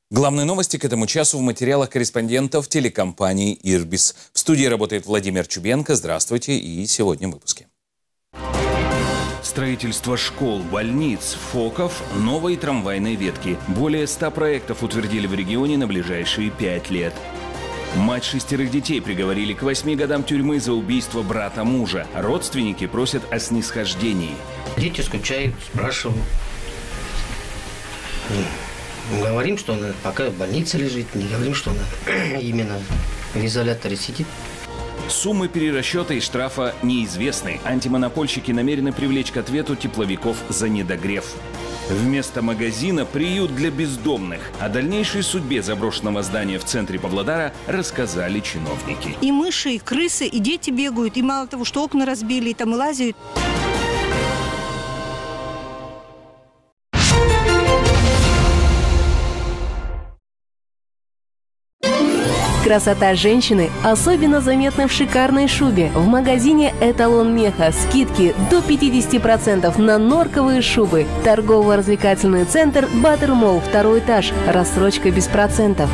Главные новости к этому часу в материалах корреспондентов телекомпании «Ирбис». В студии работает Владимир Чубенко. Здравствуйте. И сегодня в выпуске. Строительство школ, больниц, ФОКов, новой трамвайной ветки. Более 100 проектов утвердили в регионе на ближайшие 5 лет. Мать 6 детей приговорили к 8 годам тюрьмы за убийство брата мужа. Родственники просят о снисхождении. Дети скучают, спрашивают. Говорим, что она пока в больнице лежит, не говорим, что она именно в изоляторе сидит. Суммы перерасчета и штрафа неизвестны. Антимонопольщики намерены привлечь к ответу тепловиков за недогрев. Вместо магазина приют для бездомных. О дальнейшей судьбе заброшенного здания в центре Павлодара рассказали чиновники. И мыши, и крысы, и дети бегают, и мало того, что окна разбили, и там и лазят. Красота женщины особенно заметна в шикарной шубе. В магазине «Эталон Меха» скидки до 50% на норковые шубы. Торгово-развлекательный центр «Баттер Молл», 2-й этаж. Рассрочка без процентов.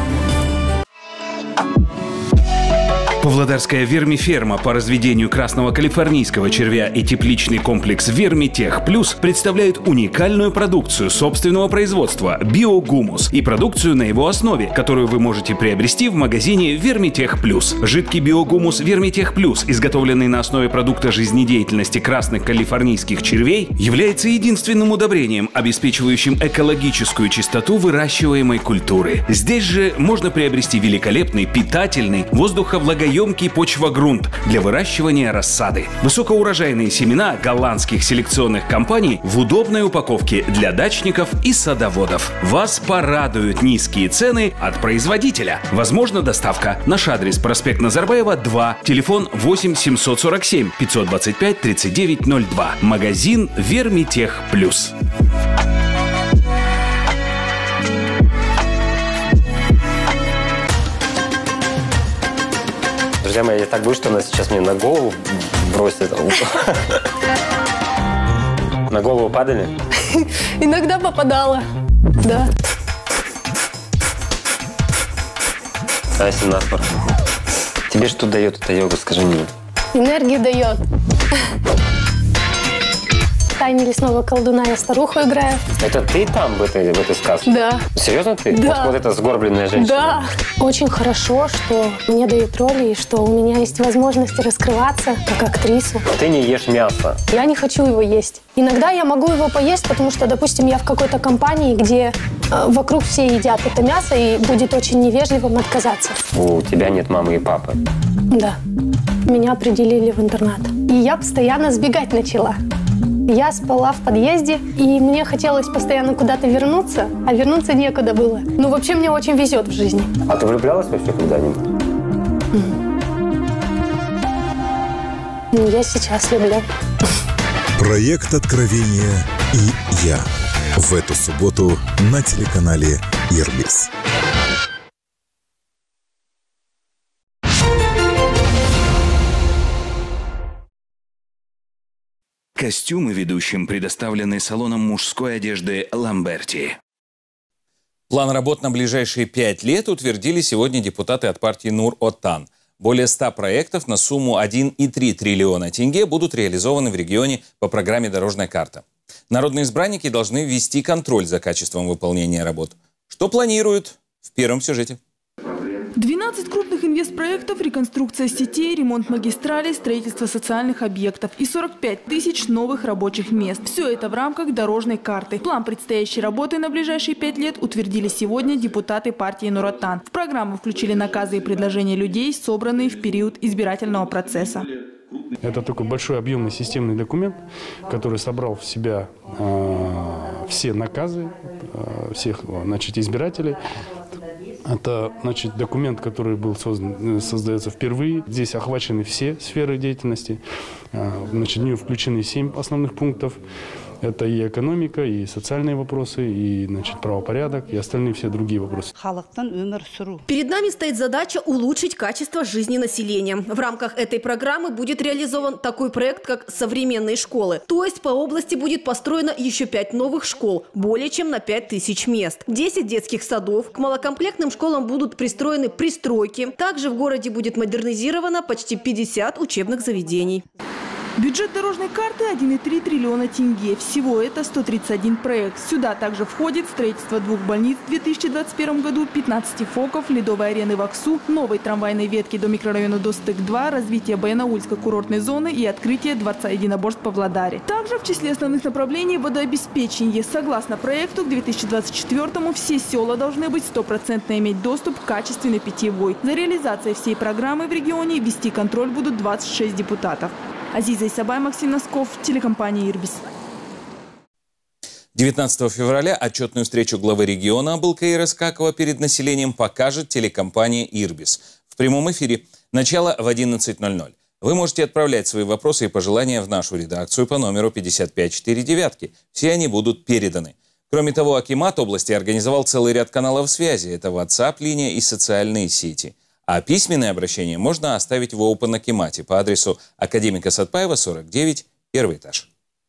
Павлодарская вермиферма по разведению красного калифорнийского червя и тепличный комплекс «Вермитех Плюс» представляют уникальную продукцию собственного производства «Биогумус» и продукцию на его основе, которую вы можете приобрести в магазине «Вермитех Плюс». Жидкий биогумус «Вермитех Плюс», изготовленный на основе продукта жизнедеятельности красных калифорнийских червей, является единственным удобрением, обеспечивающим экологическую чистоту выращиваемой культуры. Здесь же можно приобрести великолепный, питательный, воздуховлагоемкий почвогрунт для выращивания рассады. Высокоурожайные семена голландских селекционных компаний в удобной упаковке для дачников и садоводов. Вас порадуют низкие цены от производителя. Возможна доставка. Наш адрес: проспект Назарбаева, 2, телефон 8 747 525 3902. Магазин «Вермитех Плюс». Друзья мои, я так боюсь, что она сейчас мне на голову бросит. На голову падали? Иногда попадала, да. А если наспор? Тебе что дает эта йога, скажи мне? Энергию дает. В «Тайне лесного колдуна» я старуху играю. Это ты там в этой сказке? Да. Серьезно ты? Да. Вот эта сгорбленная женщина? Да. Очень хорошо, что мне дают роли, и что у меня есть возможность раскрываться как актрису. Ты не ешь мясо. Я не хочу его есть. Иногда я могу его поесть, потому что, допустим, я в какой-то компании, где вокруг все едят это мясо, и будет очень невежливым отказаться. У тебя нет мамы и папы? Да. Меня определили в интернат. И я постоянно сбегать начала. Я спала в подъезде, и мне хотелось постоянно куда-то вернуться, а вернуться некуда было. Ну, вообще, мне очень везет в жизни. А ты влюблялась вообще когда-нибудь? Ну, я сейчас люблю. Проект «Откровение» и я. В эту субботу на телеканале «Ирбис». Костюмы ведущим предоставлены салоном мужской одежды «Ламберти». План работ на ближайшие 5 лет утвердили сегодня депутаты от партии Нур-Отан. Более 100 проектов на сумму 1,3 триллиона тенге будут реализованы в регионе по программе «Дорожная карта». Народные избранники должны ввести контроль за качеством выполнения работ. Что планируют? В первом сюжете. 12 крупных инвестпроектов, реконструкция сетей, ремонт магистралей, строительство социальных объектов и 45 тысяч новых рабочих мест. Все это в рамках дорожной карты. План предстоящей работы на ближайшие 5 лет утвердили сегодня депутаты партии Нур-Отан. В программу включили наказы и предложения людей, собранные в период избирательного процесса. Это такой большой объемный системный документ, который собрал в себя все наказы всех, значит, избирателей. Это, значит, документ, который был создается впервые. Здесь охвачены все сферы деятельности. Значит, в нее включены 7 основных пунктов. Это и экономика, и социальные вопросы, и, значит, правопорядок, и остальные все другие вопросы. Перед нами стоит задача улучшить качество жизни населения. В рамках этой программы будет реализован такой проект, как современные школы. То есть по области будет построено еще 5 новых школ, более чем на 5000 мест. 10 детских садов. К малокомплектным школам будут пристроены пристройки. Также в городе будет модернизировано почти 50 учебных заведений. Бюджет дорожной карты 1,3 триллиона тенге. Всего это 131 проект. Сюда также входит строительство 2 больниц в 2021 году, 15 ФОКов, ледовой арены в Аксу, новой трамвайной ветки до микрорайона Достык-2, развитие Баянаульской курортной зоны и открытие Дворца единоборств в Павлодаре. Также в числе основных направлений водообеспечение. Согласно проекту, к 2024-му все села должны быть 100% иметь доступ к качественной питьевой. За реализацией всей программы в регионе вести контроль будут 26 депутатов. Азиза Исабай, Максим Носков, телекомпания «Ирбис». 19 февраля отчетную встречу главы региона Абылкаира Искакова перед населением покажет телекомпания «Ирбис». В прямом эфире. Начало в 11:00. Вы можете отправлять свои вопросы и пожелания в нашу редакцию по номеру 5549. Все они будут переданы. Кроме того, акимат области организовал целый ряд каналов связи. Это WhatsApp, линия и социальные сети. А письменное обращение можно оставить в Open Акимате по адресу Академика Сатпаева, 49, первый этаж.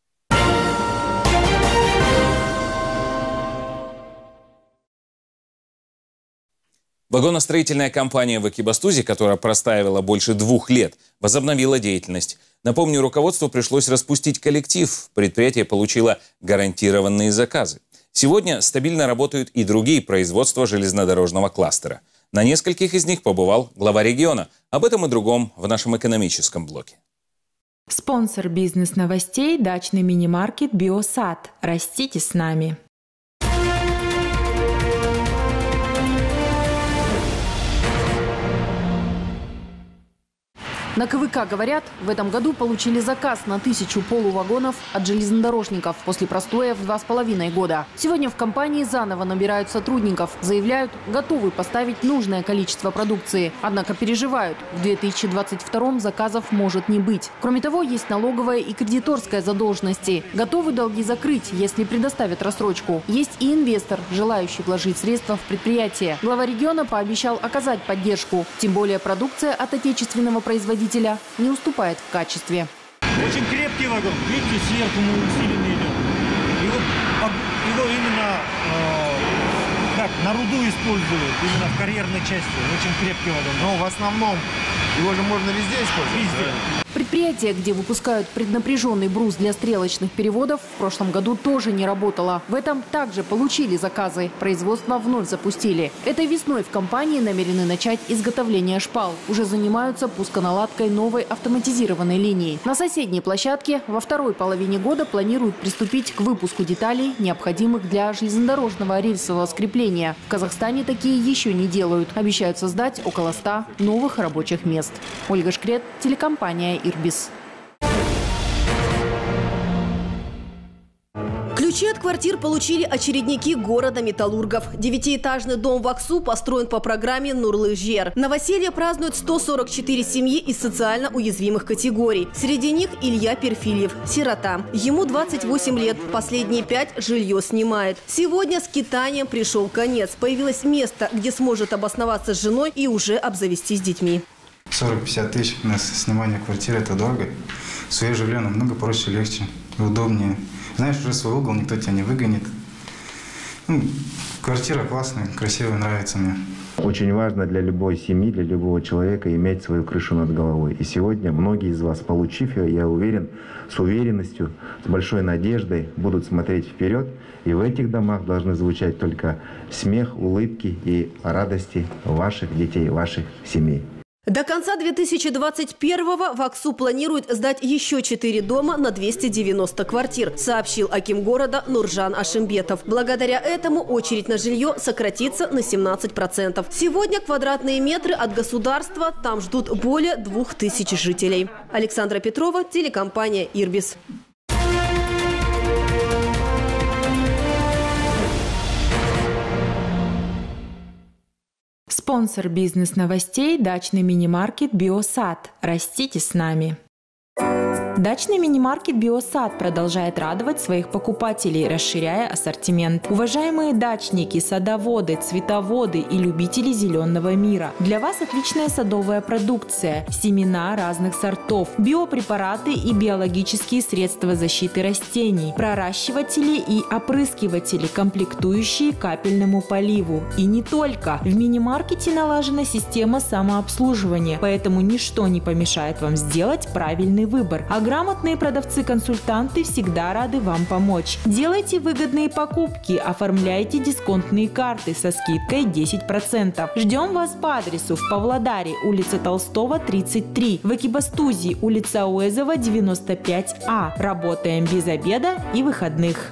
Вагоностроительная компания в Экибастузе, которая простаивала больше 2 лет, возобновила деятельность. Напомню, руководству пришлось распустить коллектив. Предприятие получило гарантированные заказы. Сегодня стабильно работают и другие производства железнодорожного кластера. На нескольких из них побывал глава региона. Об этом и другом в нашем экономическом блоке. Спонсор бизнес-новостей – дачный мини-маркет «Биосад». Растите с нами. На КВК говорят, в этом году получили заказ на 1000 полувагонов от железнодорожников после простоя в 2,5 года. Сегодня в компании заново набирают сотрудников. Заявляют, готовы поставить нужное количество продукции. Однако переживают, в 2022 заказов может не быть. Кроме того, есть налоговая и кредиторская задолженности. Готовы долги закрыть, если предоставят рассрочку. Есть и инвестор, желающий вложить средства в предприятие. Глава региона пообещал оказать поддержку. Тем более продукция от отечественного производителя не уступает в качестве. Очень крепкий вагон. Видите, сверху мы усиленный идет. Его именно как на руду используют, именно в карьерной части. Очень крепкий вагон. Но в основном его же можно везде использовать. Везде. Предприятие, где выпускают преднапряженный брус для стрелочных переводов, в прошлом году тоже не работало. В этом также получили заказы. Производство вновь запустили. Этой весной в компании намерены начать изготовление шпал. Уже занимаются пусконаладкой новой автоматизированной линии. На соседней площадке во второй половине года планируют приступить к выпуску деталей, необходимых для железнодорожного рельсового скрепления. В Казахстане такие еще не делают. Обещают создать около 100 новых рабочих мест. Ольга Шкрет, телекомпания «Ирбис». Ключи от квартир получили очередники города Металлургов. 9-этажный дом в Аксу построен по программе «Нурлы-Жер». Новоселье празднуют 144 семьи из социально уязвимых категорий. Среди них Илья Перфильев, сирота. Ему 28 лет, последние 5 жилье снимает. Сегодня скитанием пришел конец. Появилось место, где сможет обосноваться с женой и уже обзавестись детьми. 40-50 тысяч на снимание квартиры – это дорого. Свое жилье намного проще, легче, удобнее. Знаешь, уже свой угол, никто тебя не выгонит. Квартира классная, красивая, нравится мне. Очень важно для любой семьи, для любого человека иметь свою крышу над головой. И сегодня многие из вас, получив ее, я уверен, с уверенностью, с большой надеждой будут смотреть вперед. И в этих домах должны звучать только смех, улыбки и радости ваших детей, ваших семей. До конца 2021-го в Аксу планируют сдать еще 4 дома на 290 квартир, сообщил аким города Нуржан Ашимбетов. Благодаря этому очередь на жилье сократится на 17%. Сегодня квадратные метры от государства там ждут более 2000 жителей. Александра Петрова, телекомпания «Ирбис». Спонсор бизнес-новостей – дачный мини-маркет «Биосад». Растите с нами. Дачный мини-маркет «Биосад» продолжает радовать своих покупателей, расширяя ассортимент. Уважаемые дачники, садоводы, цветоводы и любители зеленого мира, для вас отличная садовая продукция, семена разных сортов, биопрепараты и биологические средства защиты растений, проращиватели и опрыскиватели, комплектующие капельному поливу. И не только. В мини-маркете налажена система самообслуживания, поэтому ничто не помешает вам сделать правильный выбор. А грамотные продавцы-консультанты всегда рады вам помочь. Делайте выгодные покупки, оформляйте дисконтные карты со скидкой 10%. Ждем вас по адресу в Павлодаре, улица Толстого, 33, в Экибастузе, улица Уэзова, 95А. Работаем без обеда и выходных.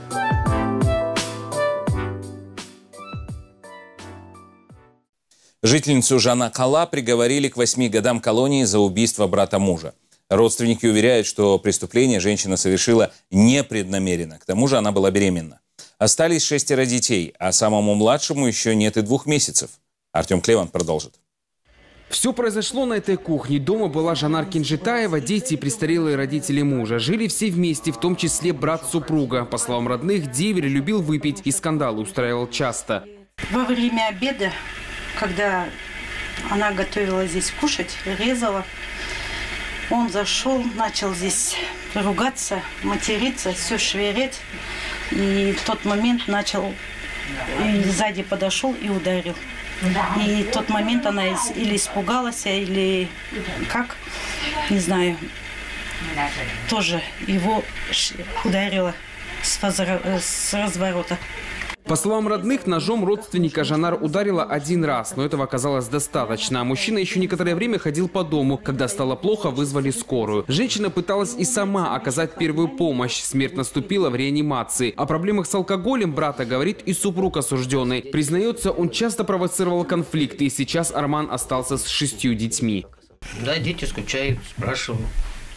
Жительницу Жанакала приговорили к 8 годам колонии за убийство брата мужа. Родственники уверяют, что преступление женщина совершила непреднамеренно. К тому же она была беременна. Остались 6 детей, а самому младшему еще нет и 2 месяцев. Артем Клеван продолжит. Все произошло на этой кухне. Дома была Жанар Кинжитаева, дети и престарелые родители мужа. Жили все вместе, в том числе брат супруга. По словам родных, деверь любил выпить и скандалы устраивал часто. Во время обеда, когда она готовила здесь кушать, резала, он зашел, начал здесь ругаться, материться, все швырять. И в тот момент начал, сзади подошел и ударил. И в тот момент она или испугалась, или как, не знаю, тоже его ударила с разворота. По словам родных, ножом родственника Жанар ударила 1 раз, но этого оказалось достаточно. Мужчина еще некоторое время ходил по дому. Когда стало плохо, вызвали скорую. Женщина пыталась и сама оказать первую помощь. Смерть наступила в реанимации. О проблемах с алкоголем брата говорит и супруг осужденный. Признается, он часто провоцировал конфликты, и сейчас Арман остался с 6 детьми. Да, дети скучают, спрашивают.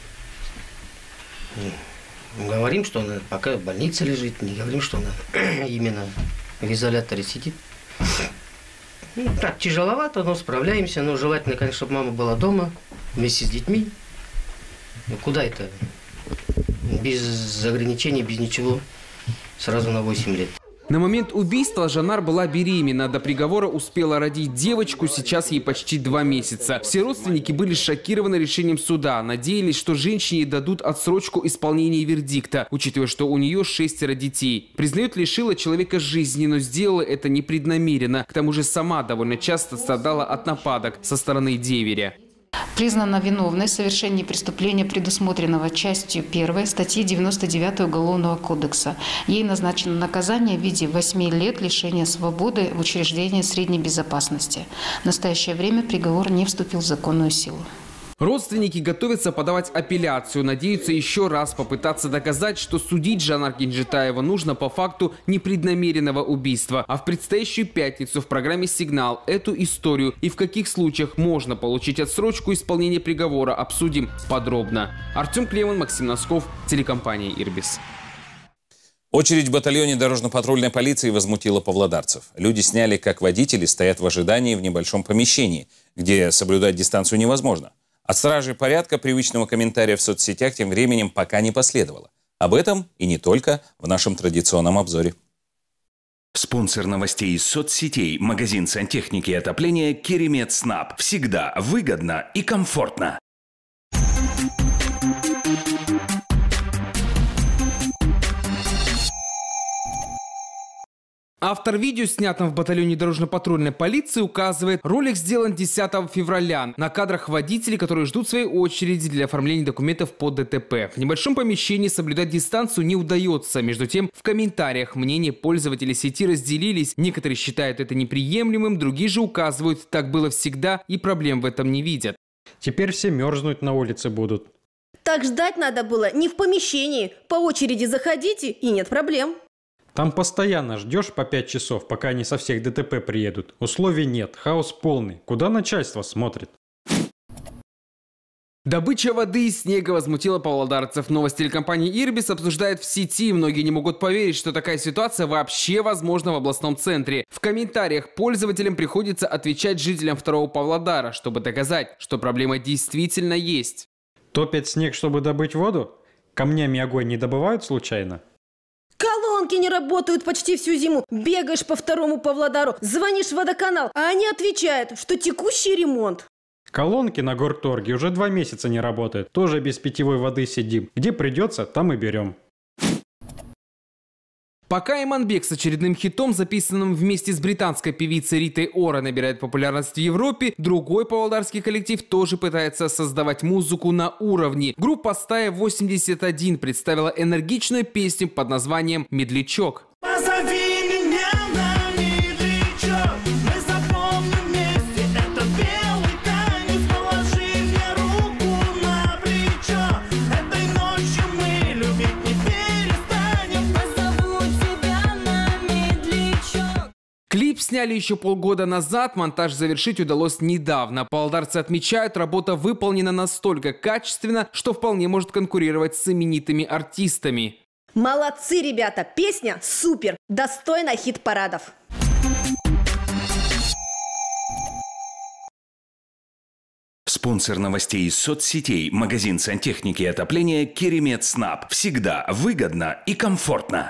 Говорим, что она пока в больнице лежит, не говорим, что она именно в изоляторе сидит. Ну, так, тяжеловато, но справляемся. Но желательно, конечно, чтобы мама была дома вместе с детьми. Ну, куда это? Без ограничений, без ничего. Сразу на 8 лет. На момент убийства Жанар была беременна. До приговора успела родить девочку, сейчас ей почти 2 месяца. Все родственники были шокированы решением суда. Надеялись, что женщине дадут отсрочку исполнения вердикта, учитывая, что у нее 6 детей. Признают, лишила человека жизни, но сделала это непреднамеренно. К тому же сама довольно часто страдала от нападок со стороны деверя. Признана виновной в совершении преступления, предусмотренного частью 1 статьи 99 Уголовного кодекса. Ей назначено наказание в виде 8 лет лишения свободы в учреждении средней безопасности. В настоящее время приговор не вступил в законную силу. Родственники готовятся подавать апелляцию, надеются еще раз попытаться доказать, что судить Жанар Кинжитаева нужно по факту непреднамеренного убийства. А в предстоящую пятницу в программе «Сигнал» эту историю и в каких случаях можно получить отсрочку исполнения приговора обсудим подробно. Артем Клеван, Максим Носков, телекомпания «Ирбис». Очередь в батальоне дорожно-патрульной полиции возмутила павлодарцев. Люди сняли, как водители стоят в ожидании в небольшом помещении, где соблюдать дистанцию невозможно. От стражей порядка привычного комментария в соцсетях тем временем пока не последовало. Об этом и не только в нашем традиционном обзоре. Спонсор новостей из соцсетей – магазин сантехники и отопления «Керемет Снаб». Всегда выгодно и комфортно. Автор видео, снятого в батальоне дорожно-патрульной полиции, указывает, ролик сделан 10 февраля. На кадрах водители, которые ждут своей очереди для оформления документов по ДТП. В небольшом помещении соблюдать дистанцию не удается. Между тем, в комментариях мнения пользователей сети разделились. Некоторые считают это неприемлемым, другие же указывают, так было всегда и проблем в этом не видят. Теперь все мерзнуть на улице будут. Так ждать надо было не в помещении. По очереди заходите и нет проблем. Там постоянно ждешь по 5 часов, пока они со всех ДТП приедут. Условий нет, хаос полный. Куда начальство смотрит? Добыча воды и снега возмутила павлодарцев. Новость телекомпании «Ирбис» обсуждает в сети. Многие не могут поверить, что такая ситуация вообще возможна в областном центре. В комментариях пользователям приходится отвечать жителям второго Павлодара, чтобы доказать, что проблема действительно есть. Топят снег, чтобы добыть воду? Камнями огонь не добывают случайно? Колонки не работают почти всю зиму. Бегаешь по второму Павлодару, звонишь в водоканал, а они отвечают, что текущий ремонт. Колонки на горторге уже 2 месяца не работают. Тоже без питьевой воды сидим. Где придется, там и берем. Пока Иманбек с очередным хитом, записанным вместе с британской певицей Ритой Ора, набирает популярность в Европе, другой павлодарский коллектив тоже пытается создавать музыку на уровне. Группа «Стая 81» представила энергичную песню под названием «Медлячок». Клип сняли еще полгода назад, монтаж завершить удалось недавно. Павлодарцы отмечают, работа выполнена настолько качественно, что вполне может конкурировать с именитыми артистами. Молодцы, ребята! Песня супер! Достойна хит-парадов! Спонсор новостей из соцсетей – магазин сантехники и отопления «Керемет Снаб». Всегда выгодно и комфортно.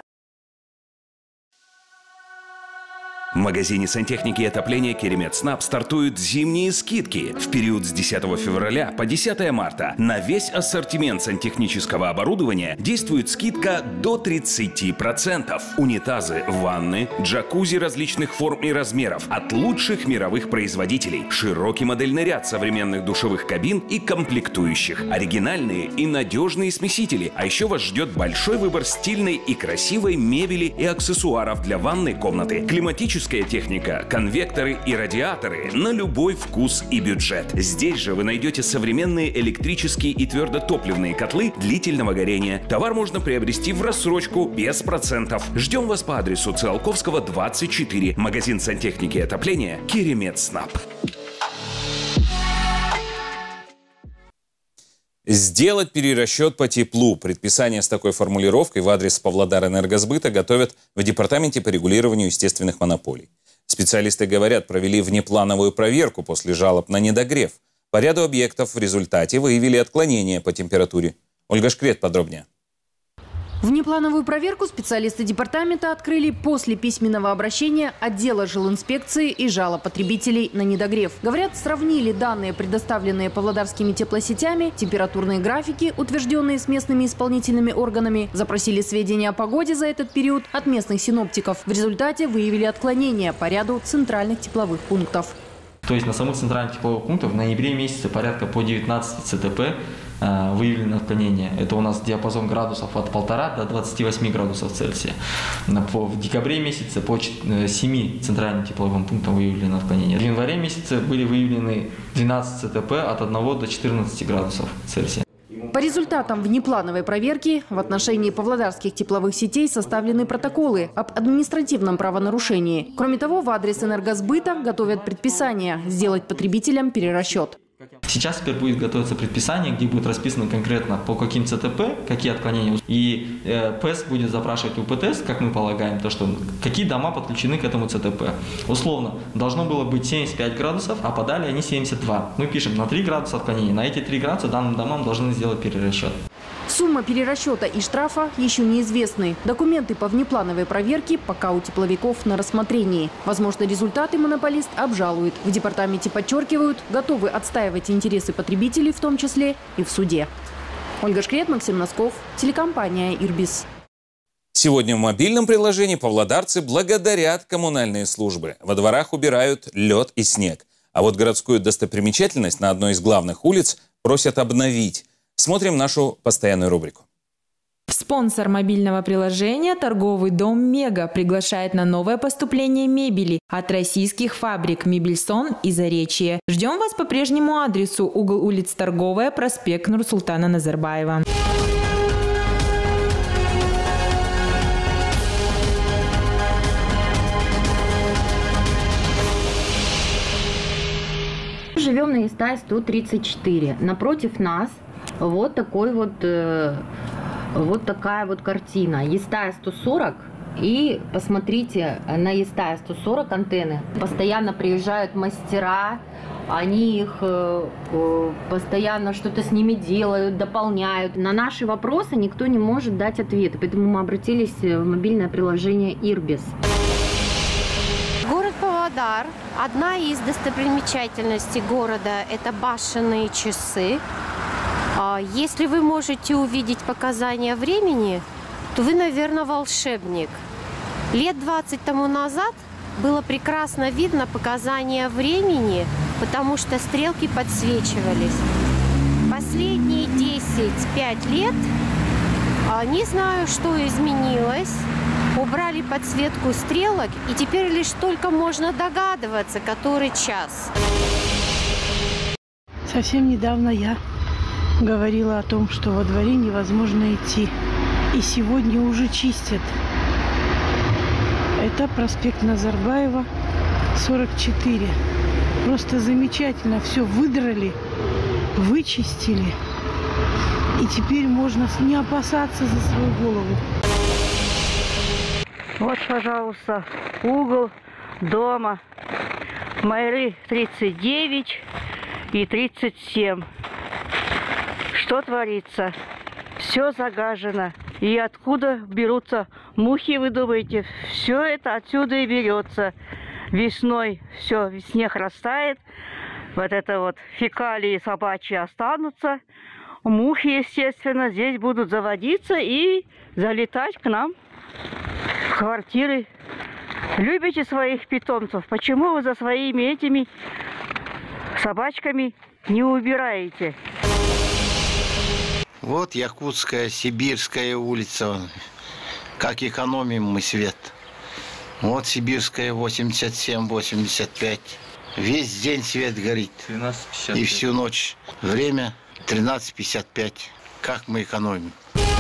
В магазине сантехники и отопления «Керемет Снаб» стартуют зимние скидки. В период с 10 февраля по 10 марта на весь ассортимент сантехнического оборудования действует скидка до 30%. Унитазы, ванны, джакузи различных форм и размеров от лучших мировых производителей. Широкий модельный ряд современных душевых кабин и комплектующих. Оригинальные и надежные смесители. А еще вас ждет большой выбор стильной и красивой мебели и аксессуаров для ванной комнаты. Климатическая техника, конвекторы и радиаторы на любой вкус и бюджет. Здесь же вы найдете современные электрические и твердотопливные котлы длительного горения. Товар можно приобрести в рассрочку без процентов. Ждем вас по адресу Циолковского, 24. Магазин сантехники и отопления «Керемет Снаб». Сделать перерасчет по теплу. Предписание с такой формулировкой в адрес Павлодарэнергосбыта готовят в Департаменте по регулированию естественных монополий. Специалисты говорят, провели внеплановую проверку после жалоб на недогрев. По ряду объектов в результате выявили отклонения по температуре. Ольга Шкрет подробнее. Внеплановую проверку специалисты департамента открыли после письменного обращения отдела жилинспекции и жалоб потребителей на недогрев. Говорят, сравнили данные, предоставленные павлодарскими теплосетями, температурные графики, утвержденные с местными исполнительными органами, запросили сведения о погоде за этот период от местных синоптиков. В результате выявили отклонения по ряду центральных тепловых пунктов. То есть на самых центральных тепловых пунктах в ноябре месяце порядка по 19 ЦТП выявлено отклонение. Это у нас диапазон градусов от 1,5 до 28 градусов Цельсия. В декабре месяце по 7 центральным тепловым пунктам выявлено отклонение. В январе месяце были выявлены 12 ЦТП от 1 до 14 градусов Цельсия. По результатам внеплановой проверки в отношении павлодарских тепловых сетей составлены протоколы об административном правонарушении. Кроме того, в адрес энергосбыта готовят предписание сделать потребителям перерасчет. Сейчас теперь будет готовиться предписание, где будет расписано конкретно по каким ЦТП, какие отклонения. И ПЭС будет запрашивать у ПТС, как мы полагаем, то, что какие дома подключены к этому ЦТП. Условно, должно было быть 75 градусов, а подали они 72. Мы пишем на 3 градуса отклонения. На эти 3 градуса данным домам должны сделать перерасчет. Сумма перерасчета и штрафа еще неизвестны. Документы по внеплановой проверке пока у тепловиков на рассмотрении. Возможно, результаты монополист обжалует. В департаменте подчеркивают, готовы отстаивать интересы потребителей, в том числе и в суде. Ольга Шкрет, Максим Носков, телекомпания «Ирбис». Сегодня в мобильном приложении павлодарцы благодарят коммунальные службы. Во дворах убирают лед и снег. А вот городскую достопримечательность на одной из главных улиц просят обновить. Смотрим нашу постоянную рубрику. Спонсор мобильного приложения торговый дом «Мега» приглашает на новое поступление мебели от российских фабрик «Мебельсон» и «Заречье». Ждем вас по прежнему адресу: угол улиц Торговая, проспект Нурсултана Назарбаева. Живем на Естая 134. Напротив нас вот такая вот картина. Естая 140. И посмотрите, на Естая 140 антенны. Постоянно приезжают мастера, они их постоянно что-то с ними делают, дополняют. На наши вопросы никто не может дать ответы, поэтому мы обратились в мобильное приложение Ирбис. Город Павлодар. Одна из достопримечательностей города – это башенные часы. Если вы можете увидеть показания времени, то вы, наверное, волшебник. Лет 20 тому назад было прекрасно видно показания времени, потому что стрелки подсвечивались. Последние 10-5 лет не знаю, что изменилось. Убрали подсветку стрелок, и теперь лишь только можно догадываться, который час. Совсем недавно я говорила о том, что во дворе невозможно идти. И сегодня уже чистят. Это проспект Назарбаева, 44. Просто замечательно. Все выдрали, вычистили. И теперь можно не опасаться за свою голову. Вот, пожалуйста, угол дома. Майры 39 и 37. Что творится? Все загажено. И откуда берутся мухи, вы думаете? Все это отсюда и берется. Весной все, снег растает. Вот это вот фекалии собачьи останутся. Мухи, естественно, здесь будут заводиться и залетать к нам в квартиры. Любите своих питомцев? Почему вы за своими этими собачками не убираете? Вот Якутская, Сибирская улица. Как экономим мы свет. Вот Сибирская 87-85. Весь день свет горит. 13:55. И всю ночь. Время 13:55. Как мы экономим?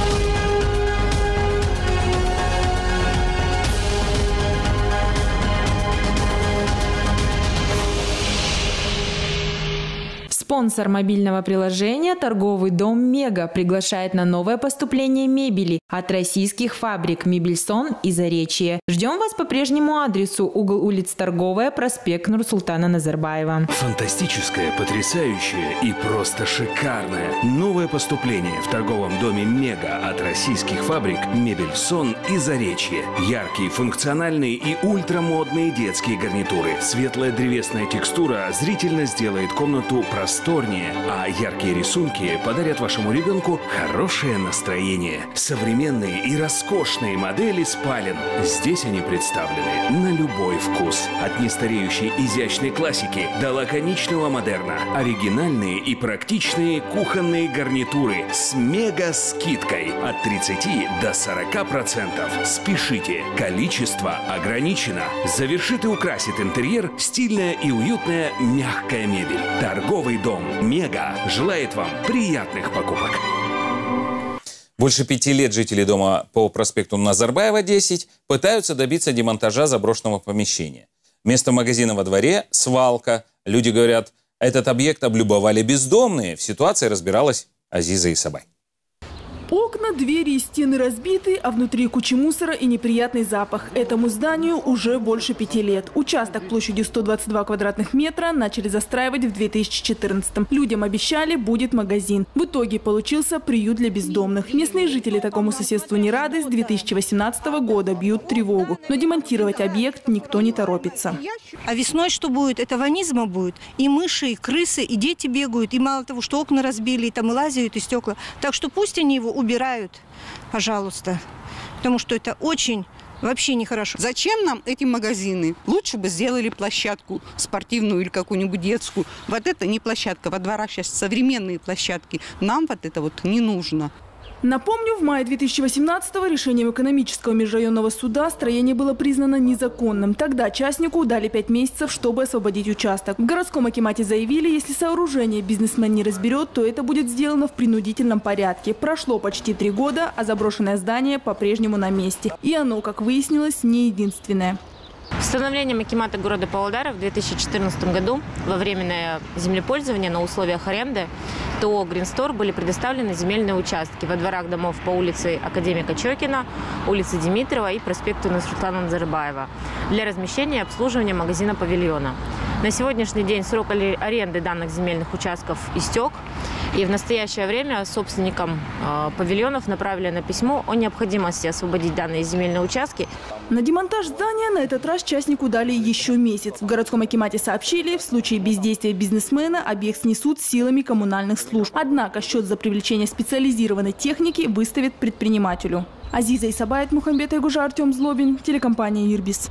Спонсор мобильного приложения торговый дом «Мега» приглашает на новое поступление мебели от российских фабрик «Мебельсон» и «Заречье». Ждем вас по прежнему адресу: угол улиц Торговая, проспект Нурсултана Назарбаева. Фантастическое, потрясающее и просто шикарное новое поступление в торговом доме «Мега» от российских фабрик «Мебельсон» и «Заречье». Яркие, функциональные и ультрамодные детские гарнитуры. Светлая древесная текстура зрительно сделает комнату просторнее, а яркие рисунки подарят вашему ребенку хорошее настроение. Современные и роскошные модели спален. Здесь они представлены на любой вкус. От нестареющей изящной классики до лаконичного модерна. Оригинальные и практичные кухонные гарнитуры с мега-скидкой от 30 до 40%. Спешите, количество ограничено. Завершит и украсит интерьер стильная и уютная мягкая мебель. Торговый дом «Мега» желает вам приятных покупок. Больше 5 лет жители дома по проспекту Назарбаева, 10, пытаются добиться демонтажа заброшенного помещения. Вместо магазина во дворе – свалка. Люди говорят, этот объект облюбовали бездомные. В ситуации разбиралась Азиза Исабай. Окна, двери и стены разбиты, а внутри куча мусора и неприятный запах. Этому зданию уже больше 5 лет. Участок площадью 122 квадратных метра начали застраивать в 2014-м. Людям обещали, будет магазин. В итоге получился приют для бездомных. Местные жители такому соседству не рады. С 2018 года бьют тревогу. Но демонтировать объект никто не торопится. А весной что будет? Это ванизма будет. И мыши, и крысы, и дети бегают. И мало того, что окна разбили, и там и лазают, и стекла. Так что пусть они его убирают, пожалуйста. Потому что это очень, вообще нехорошо. Зачем нам эти магазины? Лучше бы сделали площадку спортивную или какую-нибудь детскую. Вот это не площадка. Во дворах сейчас современные площадки. Нам вот это вот не нужно. Напомню, в мае 2018-го решением экономического межрайонного суда строение было признано незаконным. Тогда частнику дали 5 месяцев, чтобы освободить участок. В городском акимате заявили, если сооружение бизнесмен не разберет, то это будет сделано в принудительном порядке. Прошло почти 3 года, а заброшенное здание по-прежнему на месте. И оно, как выяснилось, не единственное. Постановлением акимата города Павлодара в 2014 году во временное землепользование на условиях аренды ТО «Гринстор» были предоставлены земельные участки во дворах домов по улице Академика Чокина, улице Димитрова и проспекту Нурсултана Назарбаева для размещения и обслуживания магазина-павильона. На сегодняшний день срок аренды данных земельных участков истек, и в настоящее время собственникам павильонов направлено письмо о необходимости освободить данные земельные участки. На демонтаж здания на этот раз частнику дали еще месяц. В городском акимате сообщили, в случае бездействия бизнесмена объект снесут силами коммунальных служб. Однако счет за привлечение специализированной техники выставят предпринимателю. Азиза Исабаев, Мухамбет Айгужа, Артем Злобин, телекомпания «Ирбис».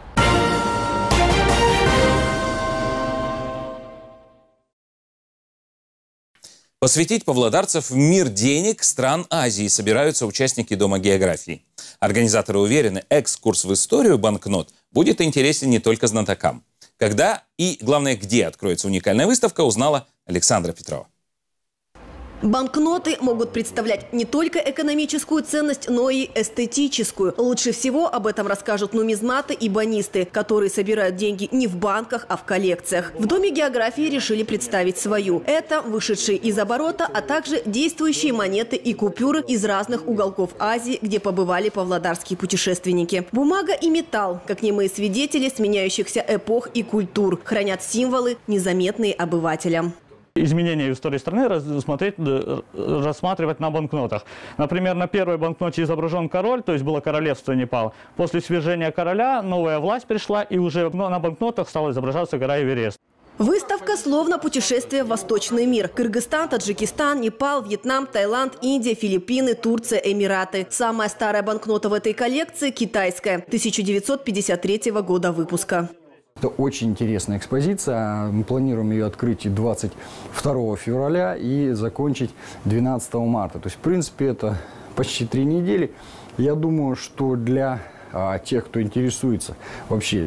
Посвятить павлодарцев в мир денег стран Азии собираются участники Дома географии. Организаторы уверены, экскурс в историю банкнот будет интересен не только знатокам. Когда и, главное, где откроется уникальная выставка, узнала Александра Петрова. Банкноты могут представлять не только экономическую ценность, но и эстетическую. Лучше всего об этом расскажут нумизматы и банисты, которые собирают деньги не в банках, а в коллекциях. В Доме географии решили представить свою. Это вышедшие из оборота, а также действующие монеты и купюры из разных уголков Азии, где побывали павлодарские путешественники. Бумага и металл, как немые свидетели сменяющихся эпох и культур, хранят символы, незаметные обывателям. Изменения в истории страны рассматривать на банкнотах. Например, на первой банкноте изображен король, то есть было королевство Непал. После свержения короля новая власть пришла, и уже на банкнотах стал изображаться гора Эверест. Выставка словно путешествие в восточный мир. Кыргызстан, Таджикистан, Непал, Вьетнам, Таиланд, Индия, Филиппины, Турция, Эмираты. Самая старая банкнота в этой коллекции – китайская, 1953 года выпуска. Это очень интересная экспозиция. Мы планируем ее открыть 22 февраля и закончить 12 марта. То есть, в принципе, это почти 3 недели. Я думаю, что для тех, кто интересуется вообще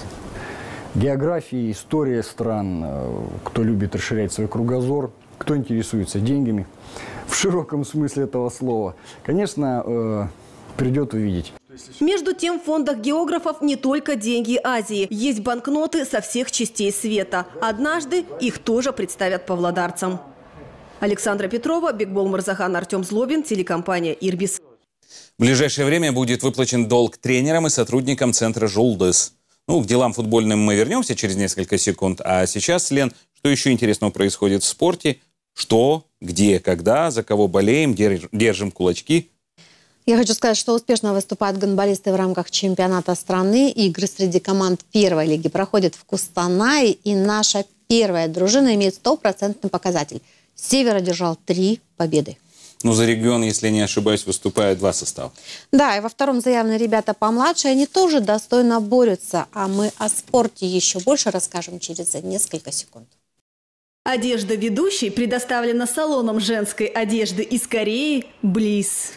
географией, историей стран, кто любит расширять свой кругозор, кто интересуется деньгами, в широком смысле этого слова, конечно, придет увидеть. Между тем, в фондах географов не только деньги Азии. Есть банкноты со всех частей света. Однажды их тоже представят павлодарцам. Александра Петрова, Бекбол Мырзахан, Артем Злобин, телекомпания «Ирбис». В ближайшее время будет выплачен долг тренерам и сотрудникам центра «Жолдыс». К делам футбольным мы вернемся через несколько секунд. А сейчас, Лен, что еще интересного происходит в спорте? Что, где, когда, за кого болеем, держим кулачки? Я хочу сказать, что успешно выступают гандболисты в рамках чемпионата страны. Игры среди команд первой лиги проходят в Кустанае. И наша первая дружина имеет 100% показатель. Север одержал 3 победы. За регион, если не ошибаюсь, выступают 2 состава. Да, и во втором заявлены ребята помладше. Они тоже достойно борются. А мы о спорте еще больше расскажем через несколько секунд. Одежда ведущей предоставлена салоном женской одежды из Кореи «Близ».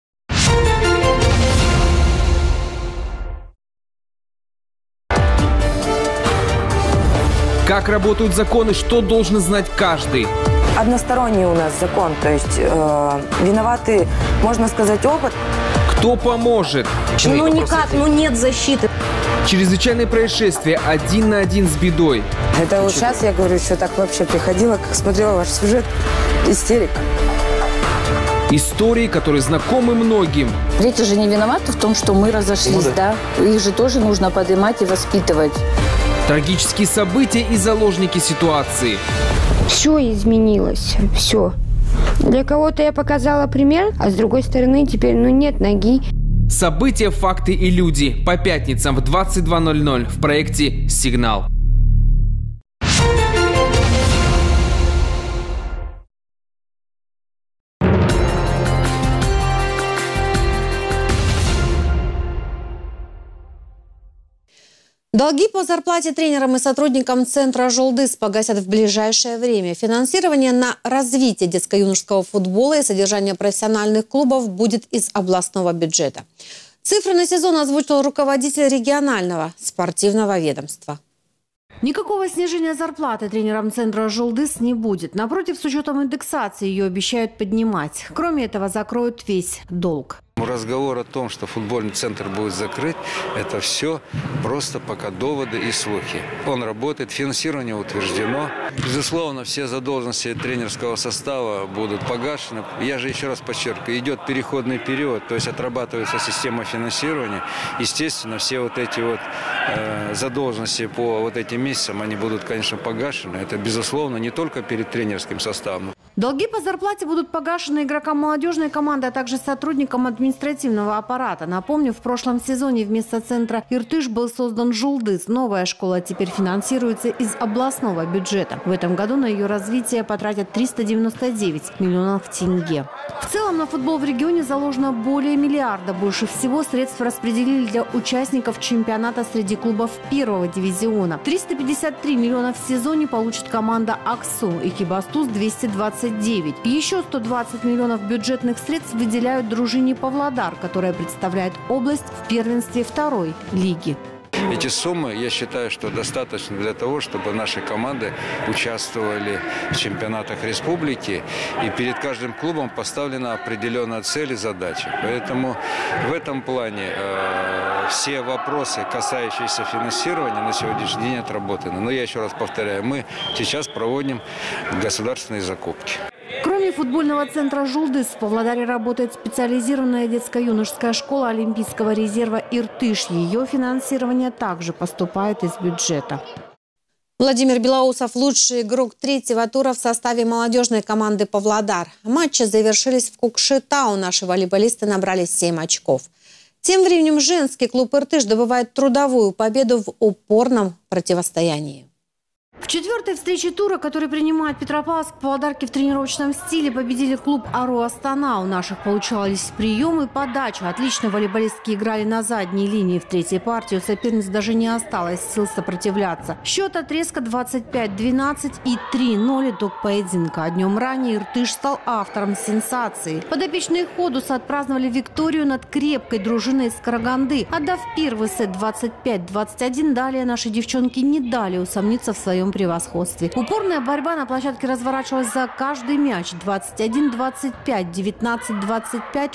Как работают законы, что должен знать каждый? Односторонний у нас закон, то есть виноваты, можно сказать, опыт. Кто поможет? Никак, нет защиты. Чрезвычайное происшествие 1 на 1 с бедой. Это вот сейчас, я говорю, что так вообще приходила, как смотрела ваш сюжет, истерика. Истории, которые знакомы многим. Дети же не виноваты в том, что мы разошлись, да? Их же тоже нужно поднимать и воспитывать. Трагические события и заложники ситуации. Все изменилось, все. Для кого-то я показала пример, а с другой стороны теперь, нет ноги. События, факты и люди. По пятницам в 22:00 в проекте «Сигнал». Долги по зарплате тренерам и сотрудникам центра «Жолдыс» погасят в ближайшее время. Финансирование на развитие детско-юношеского футбола и содержание профессиональных клубов будет из областного бюджета. Цифры на сезон озвучил руководитель регионального спортивного ведомства. Никакого снижения зарплаты тренерам центра «Жолдыс» не будет. Напротив, с учетом индексации ее обещают поднимать. Кроме этого, закроют весь долг. Поэтому разговор о том, что футбольный центр будет закрыт, это все просто пока доводы и слухи. Он работает, финансирование утверждено. Безусловно, все задолженности тренерского состава будут погашены. Я же еще раз подчеркиваю, идет переходный период, то есть отрабатывается система финансирования. Естественно, все вот эти вот задолженности по вот этим месяцам, они будут, конечно, погашены. Это, безусловно, не только перед тренерским составом. Долги по зарплате будут погашены игрокам молодежной команды, а также сотрудникам административного аппарата. Напомню, в прошлом сезоне вместо центра «Иртыш» был создан «Жулдыз». Новая школа теперь финансируется из областного бюджета. В этом году на ее развитие потратят 399 миллионов тенге. В целом на футбол в регионе заложено более миллиарда. Больше всего средств распределили для участников чемпионата среди клубов первого дивизиона. 353 миллиона в сезоне получит команда «Аксу», «Экибастуз» 229. Еще 120 миллионов бюджетных средств выделяют дружине «Павлодар», которая представляет область в первенстве второй лиги. Эти суммы, я считаю, что достаточно для того, чтобы наши команды участвовали в чемпионатах республики. И перед каждым клубом поставлена определенная цель и задача. Поэтому в этом плане все вопросы, касающиеся финансирования, на сегодняшний день отработаны. Но я еще раз повторяю, мы сейчас проводим государственные закупки. Кроме футбольного центра «Жулдыз», в Павлодаре работает специализированная детско-юношеская школа Олимпийского резерва «Иртыш». Ее финансирование также поступает из бюджета. Владимир Белоусов – лучший игрок третьего тура в составе молодежной команды «Павлодар». Матчи завершились в Кукшетау. Наши волейболисты набрали 7 очков. Тем временем женский клуб «Иртыш» добывает трудовую победу в упорном противостоянии. В четвертой встрече тура, который принимает Петропавловск, павлодарки в тренировочном стиле победили клуб «Ару Астана». У наших получались приемы и подача. Отлично волейболистки играли на задней линии. В третьей партии у соперниц даже не осталось сил сопротивляться. Счет от резко 25-12 и 3-0 итог поединка. А днем ранее «Иртыш» стал автором сенсации. Подопечные Ходуса отпраздновали викторию над крепкой дружиной из Караганды. Отдав первый сет 25-21, далее наши девчонки не дали усомниться в своем превосходстве. Упорная борьба на площадке разворачивалась за каждый мяч. 21-25, 19-25,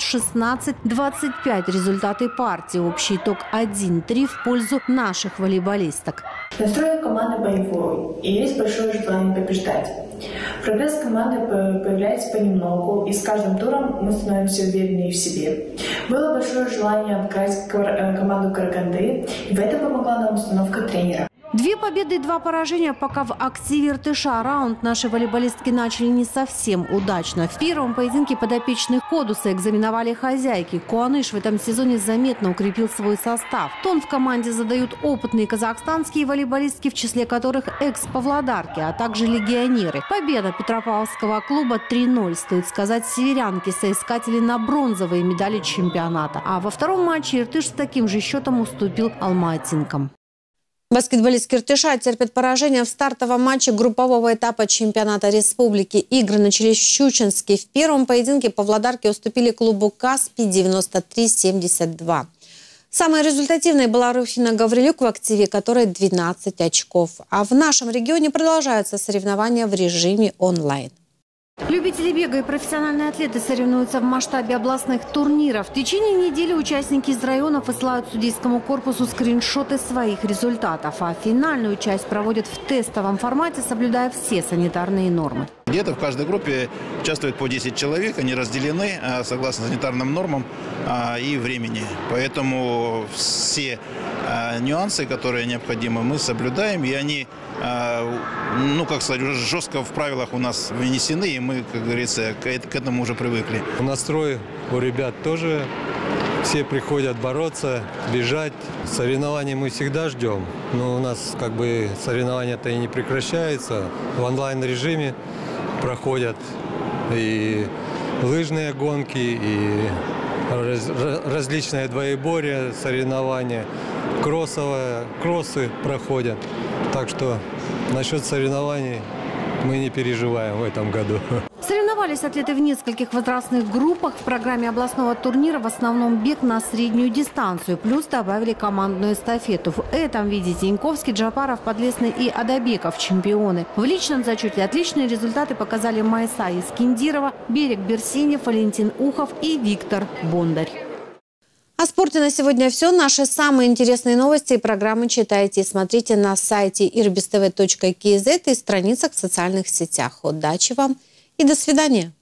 16-25. Результаты партии. Общий итог 1-3 в пользу наших волейболисток. Настрой команды боевой, и есть большое желание побеждать. Прогресс команды появляется понемногу, и с каждым туром мы становимся увереннее в себе. Было большое желание обыграть команду Караганды, и в этом помогла нам установка тренера. 2 победы и 2 поражения пока в активе «Иртыша». Раунд наши волейболистки начали не совсем удачно. В первом поединке подопечных Ходуса экзаменовали хозяйки. Куаныш в этом сезоне заметно укрепил свой состав. Тон в команде задают опытные казахстанские волейболистки, в числе которых экс-павлодарки, а также легионеры. Победа петропавловского клуба 3-0. Стоит сказать, северянки соискатели на бронзовые медали чемпионата. А во втором матче «Иртыш» с таким же счетом уступил алматинкам. Баскетболистки «Иртыша» терпят поражение в стартовом матче группового этапа чемпионата республики. Игры начались в Щучинске. В первом поединке павлодарки уступили клубу «Каспий» 93-72. Самой результативной была Руфина Гаврилюк, в активе которой 12 очков. А в нашем регионе продолжаются соревнования в режиме онлайн. Любители бега и профессиональные атлеты соревнуются в масштабе областных турниров. В течение недели участники из районов высылают судейскому корпусу скриншоты своих результатов. А финальную часть проводят в тестовом формате, соблюдая все санитарные нормы. Где-то в каждой группе участвует по 10 человек. Они разделены согласно санитарным нормам и времени. Поэтому все нюансы, которые необходимы, мы соблюдаем. И они, ну, как сказать, уже жестко в правилах у нас вынесены. И мы, как говорится, к этому уже привыкли. Настрой у ребят тоже. Все приходят бороться, бежать. Соревнований мы всегда ждем. Но у нас как бы соревнования-то и не прекращаются. В онлайн-режиме проходят и лыжные гонки, и различные двоеборья, соревнования, кроссы проходят. Так что насчет соревнований мы не переживаем в этом году. Соревновались атлеты в нескольких возрастных группах. В программе областного турнира в основном бег на среднюю дистанцию. Плюс добавили командную эстафету. В этом виде Тиньковский, Джапаров, Подлесный и Адабеков чемпионы. В личном зачете отличные результаты показали Майса Искиндирова, Берег Берсенев, Валентин Ухов и Виктор Бондарь. О спорте на сегодня все. Наши самые интересные новости и программы читайте и смотрите на сайте irbistv.kz и страницах в социальных сетях. Удачи вам и до свидания.